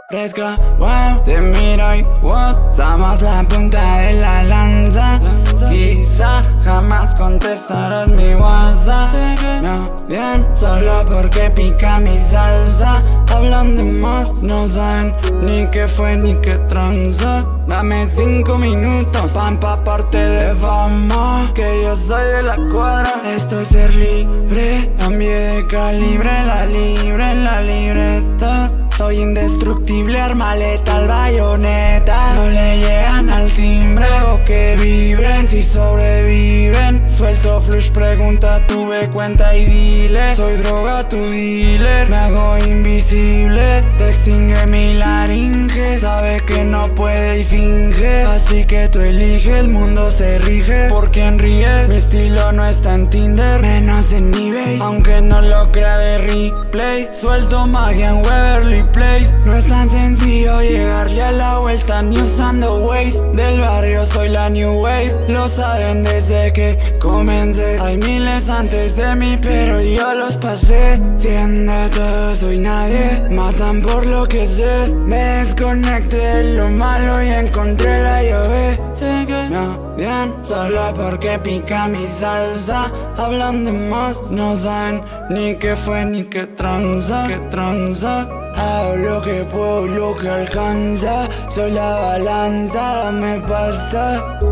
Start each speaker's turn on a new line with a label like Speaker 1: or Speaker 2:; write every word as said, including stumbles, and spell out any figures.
Speaker 1: Fresca, wow, te miro y what, somos la punta de la lanza. Quizá jamás contestarás mi WhatsApp. No, bien, solo porque pica mi salsa. Hablan de más, no saben ni qué fue ni qué tranza. Dame cinco minutos pa' empaparte de fama, que yo soy de la cuadra. Esto es ser libre, cambié de calibre, la libre en la libreta. Soy indestructible, arma letal, bayoneta. No le llegan al timbre o que vibren si sobreviven. Suelto flush, pregunta, tuve cuenta y dile. Soy droga, tu dealer, me hago invisible. Te extingue mi laringe, sabe que no puede y finge. Así que tú elige, el mundo se rige por quien ríe. Mi estilo no está en Tinder, menos en eBay, aunque no lo crea de replay. Suelto magia en Waverly Place. No es tan sencillo llegarle a la vuelta ni usando Waze. Del barrio soy la new wave, lo saben desde que comencé. Hay miles antes de mí pero yo los pasé. Siendo todo soy nadie, matan por lo que sé. Me desconecté de lo malo y encontré la llave. Sé que no, bien, solo porque pica mi salsa. Hablan de más, no saben ni qué fue ni qué tranza, qué tranza. Hago lo que puedo, lo que alcanza. Soy la balanza, dame pasta.